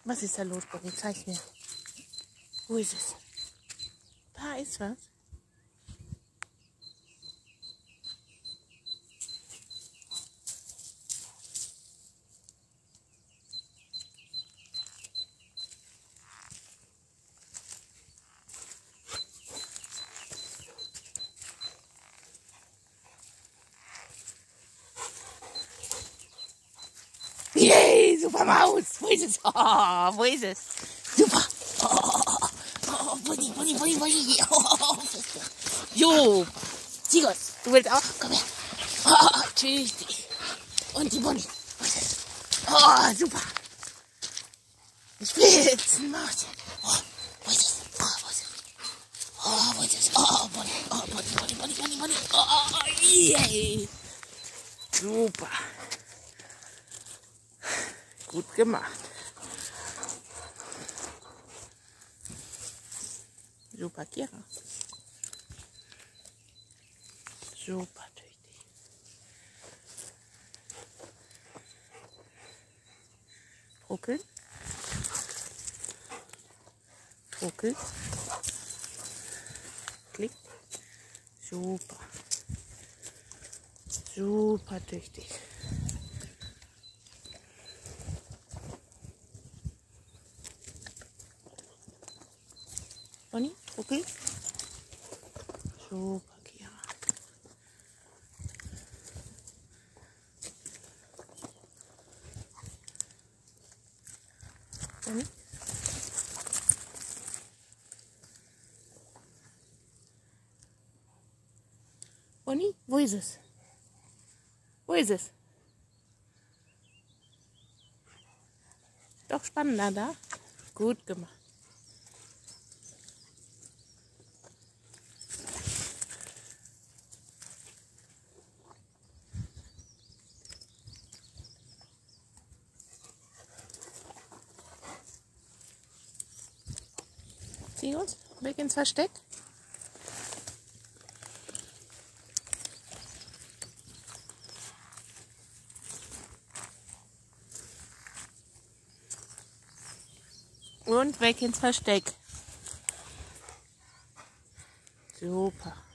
Was ist da los, Bonnie? Zeig mir. Wo ist es? Da ist was. Yay, super Maus. Wo ist es? Oh, wo ist es? Super. Oh, Bonnie, Bonnie, Bonnie, Bonnie. Oh. Jo, Zigos, du willst auch? Komm her. Oh, tschüss. Und die Bonnie. Wo ist es? Oh, super. Spitzenmaus. Oh, wo ist es? Oh, wo ist es? Oh, wo ist es? Oh, Bonnie. Oh, Bonnie, Bonnie, Bonnie, Bonnie, Bonnie. Oh, yay. Super. Gut gemacht. Super, Kira. Super tüchtig. Ruckeln. Ruckeln. Klick. Super. Super tüchtig. Bonnie, ruckeln. Super, Kira. Bonnie. Bonnie, wo ist es? Wo ist es? Doch spannender da. Gut gemacht. Sieh uns, weg ins Versteck. Und weg ins Versteck. Super.